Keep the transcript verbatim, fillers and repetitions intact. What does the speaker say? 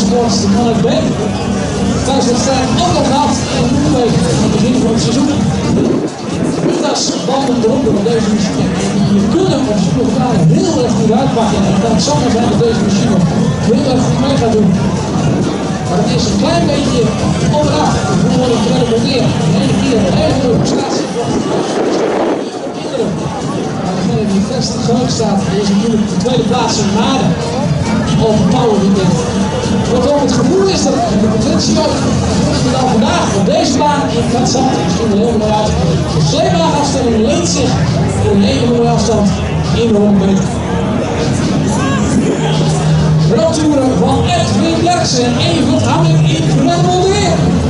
Sports, de man uit B. Thuiswedstrijd ook al gehad in de Noorwegen aan het begin van het seizoen. Midas banden eronder van deze machine. Die kunnen op supervrouwen heel erg goed uitpakken. En het kan zomaar zijn dat deze machine heel erg goed mee gaat doen. Maar het is een klein beetje onderaf. Hoe wordt het gerelateerd? De ene keer een hele leuke prestatie voor kinderen. Maar degene die het beste groot staat is natuurlijk de tweede plaats in Maden. Op het Power Weekend. Kortom, het gevoel is dat de potentie ook dan vandaag op deze baan in Katzand misschien een hele mooie uit. De sleepwagenafstelling leent zich voor een hele mooie afstand in de honderd meter. Rotouren van Edwin Derksen en Evert Hamming in Grenoble.